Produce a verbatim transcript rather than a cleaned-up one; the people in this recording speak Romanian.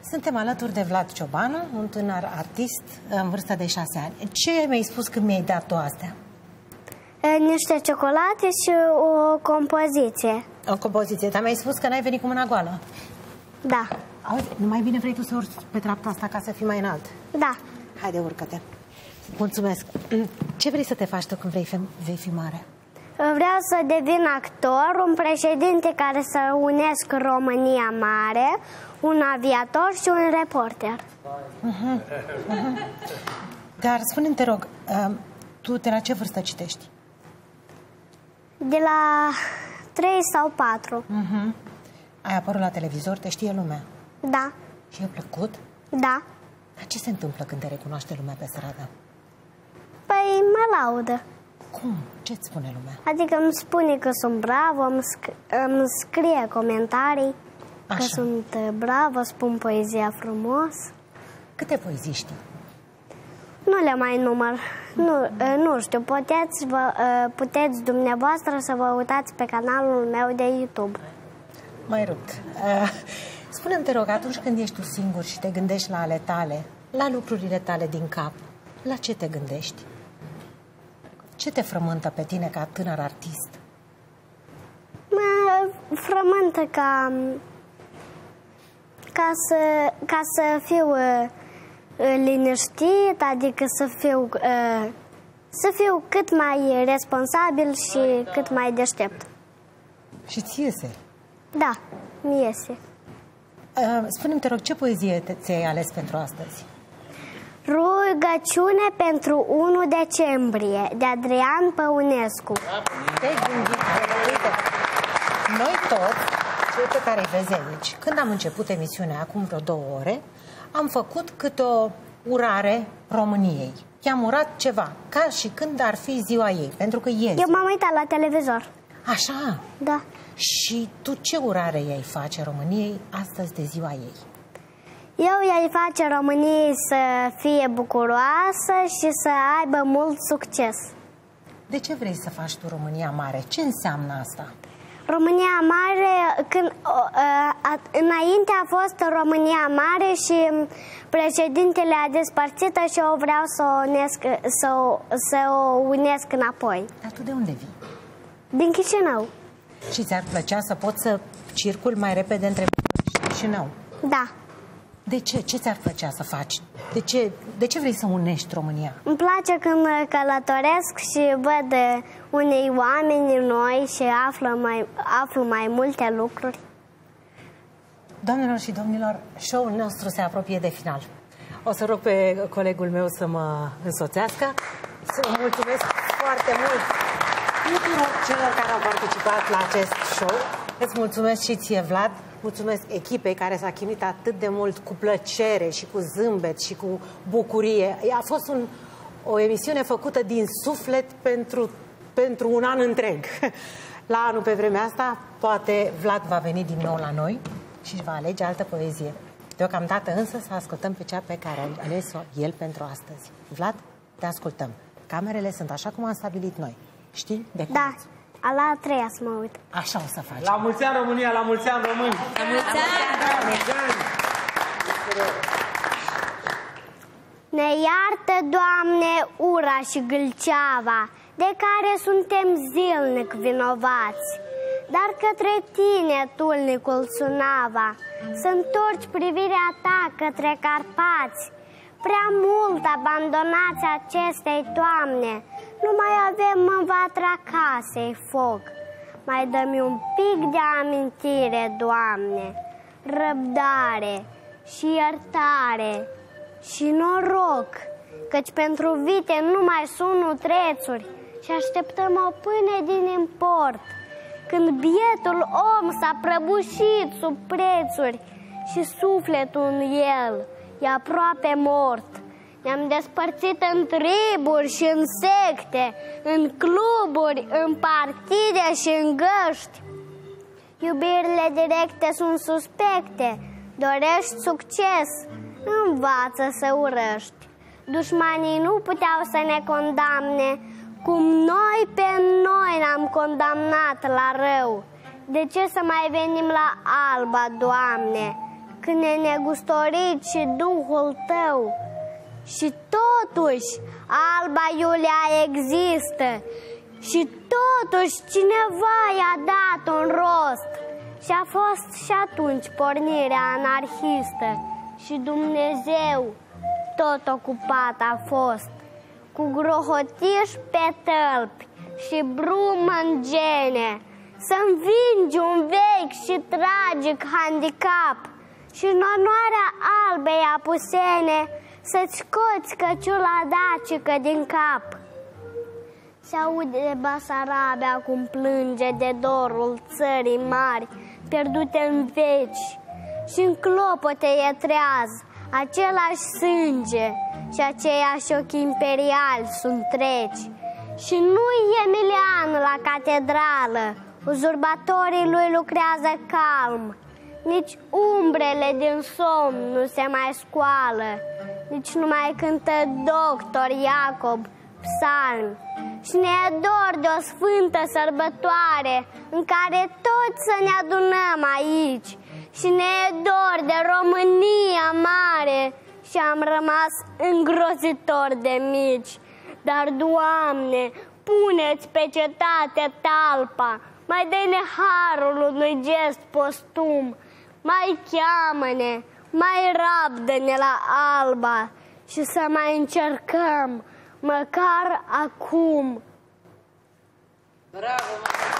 Suntem alături de Vlad Ciobanu, un tânăr artist în vârstă de șase ani. Ce mi-ai spus când mi-ai dat tu astea? Niște ciocolate și o compoziție. O compoziție, dar mi-ai spus că n-ai venit cu mâna goală. Da. Auzi, nu mai bine vrei tu să urci pe treapta asta ca să fii mai înalt? Da. Haide, urcă-te. Mulțumesc. Ce vrei să te faci tu când vrei, vei fi mare? Vreau să devin actor, un președinte care să unesc România mare, un aviator și un reporter. Uh-huh. Uh-huh. Dar spune-mi, te rog, uh, tu de la ce vârstă citești? De la trei sau patru. Uh-huh. Ai apărut la televizor, te știe lumea? Da. Și e plăcut? Da. Dar ce se întâmplă când te recunoaște lumea pe stradă? Păi mă laudă. Cum? Ce-ți spune lumea? Adică îmi spune că sunt bravo, îmi, sc îmi scrie comentarii. Așa. Că sunt bravă, spun poezia frumos. Câte poezii știi? Nu le mai număr. Nu, nu știu, puteți, vă, puteți dumneavoastră să vă uitați pe canalul meu de YouTube. Mai rupt. Uh, Spune-mi, te rog, atunci când ești tu singur și te gândești la ale tale, la lucrurile tale din cap, la ce te gândești? Ce te frământă pe tine ca tânăr artist? Mă frământă ca... ca să, ca să fiu uh, liniștit, adică să fiu, uh, să fiu cât mai responsabil și cât mai deștept. Și ți iese? Da, mi iese. Uh, Spune-mi, te rog, ce poezie ți-ai ales pentru astăzi? Rugăciune pentru unu decembrie, de Adrian Păunescu. Te-ai gândit, uite, noi toți, cei pe care îi vezi aici, când am început emisiunea acum vreo două ore, am făcut câte o urare României. I-am urat ceva, ca și când ar fi ziua ei, pentru că ieri. Eu m-am uitat la televizor. Așa? Da. Și tu ce urare i-ai face României astăzi de ziua ei? Eu i-ai face României să fie bucuroasă și să aibă mult succes. De ce vrei să faci tu România mare? Ce înseamnă asta? România mare, când, uh, înainte a fost România mare și președintele a despărțit-o și eu vreau să o unesc, să o, să o unesc înapoi. Dar tu de unde vii? Din Chișinău. Și ți-ar plăcea să poți să circuli mai repede între București și Chișinău? Da. De ce? Ce ți-ar plăcea să faci? De ce, de ce vrei să unești România? Îmi place când călătoresc și văd unei oameni noi și aflu mai, aflu mai multe lucruri. Doamnelor și domnilor, show-ul nostru se apropie de final. O să rog pe colegul meu să mă însoțească. Să vă mulțumesc foarte mult tuturor celor care au participat la acest show. Îți mulțumesc și ție, Vlad. Mulțumesc echipei care s-a chinuit atât de mult cu plăcere și cu zâmbet și cu bucurie. A fost un, o emisiune făcută din suflet pentru, pentru un an întreg. La anul, pe vremea asta, poate Vlad va veni din nou la noi și își va alege altă poezie. Deocamdată însă să ascultăm pe cea pe care a ales-o el pentru astăzi. Vlad, te ascultăm. Camerele sunt așa cum am stabilit noi. Știi? De da. A la a treia să mă uit. Așa o să faci. La mulți ani România, la mulți ani români! La mulți ani! Ne iartă, Doamne, ura și gâlceava, de care suntem zilnic vinovați. Dar către Tine, tulnicul Sunava, să întorci privirea Ta către Carpați. Prea mult abandonați acestei toamne, nu mai avem în vatra casei foc. Mai dă-mi un pic de amintire, Doamne, răbdare și iertare și noroc, căci pentru vite nu mai sunt nutrețuri și așteptăm o pâine din import. Când bietul om s-a prăbușit sub prețuri și sufletul în el e aproape mort. Ne-am despărțit în triburi și în secte, în cluburi, în partide și în găști. Iubirile directe sunt suspecte. Dorești succes, învață să urăști. Dușmanii nu puteau să ne condamne, cum noi pe noi ne-am condamnat la rău. De ce să mai venim la Alba, Doamne, când e negustorit și Duhul tău. Și totuși, Alba Iulia există și totuși cineva i-a dat un rost. Și a fost și atunci pornirea anarhistă și Dumnezeu tot ocupat a fost, cu grohotiș pe tălpi și brumă în gene, să învingi un vechi și tragic handicap și în onoarea Albei Apusene să-ți scoți căciula dacică din cap. Se aude de Basarabia cum plânge de dorul țării mari, pierdute în veci, și în clopote e treaz același sânge și aceiași ochi imperiali sunt treci. Și nu-i Emilian la catedrală, uzurpatorii lui lucrează calm, nici umbrele din somn nu se mai scoală, nici nu mai cântă doctor Iacob psalmi. Și ne e dor de o sfântă sărbătoare în care toți să ne adunăm aici. Și ne e dor de România mare și am rămas îngrozitor de mici. Dar, Doamne, puneți pe cetate talpa, mai dă-ne harul unui gest postum, mai cheamă-ne, mai rabdă-ne la Alba și să mai încercăm, măcar acum. Bravo,